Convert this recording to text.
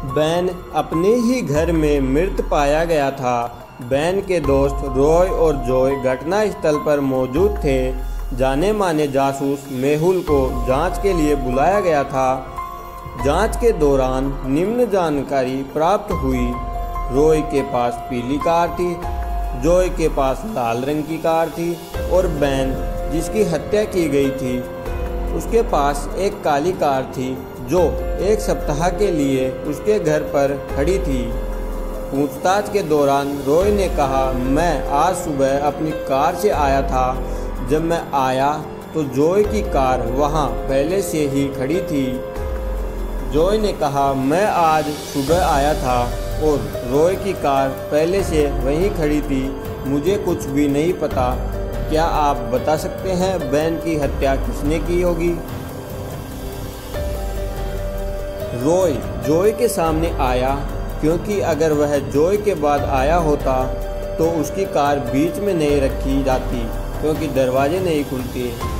Ban अपने ही घर में मृत पाया गया था। बैन के दोस्त रॉय और जॉय घटनास्थल पर मौजूद थे। जाने माने जासूस मेहुल को जांच के लिए बुलाया गया था। जांच के दौरान निम्न जानकारी प्राप्त हुई। रॉय के पास पीली कार थी, जॉय के पास लाल रंग की कार थी और बैन जिसकी हत्या की गई थी उसके पास एक काली कार थी जो एक सप्ताह के लिए उसके घर पर खड़ी थी। पूछताछ के दौरान रॉय ने कहा, मैं आज सुबह अपनी कार से आया था। जब मैं आया तो जॉय की कार वहां पहले से ही खड़ी थी। जॉय ने कहा, मैं आज सुबह आया था और रॉय की कार पहले से वहीं खड़ी थी। मुझे कुछ भी नहीं पता। क्या आप बता सकते हैं बैन की हत्या किसने की होगी? रॉय जॉय के सामने आया क्योंकि अगर वह जॉय के बाद आया होता तो उसकी कार बीच में नहीं रखी जाती क्योंकि दरवाजे नहीं खुलते।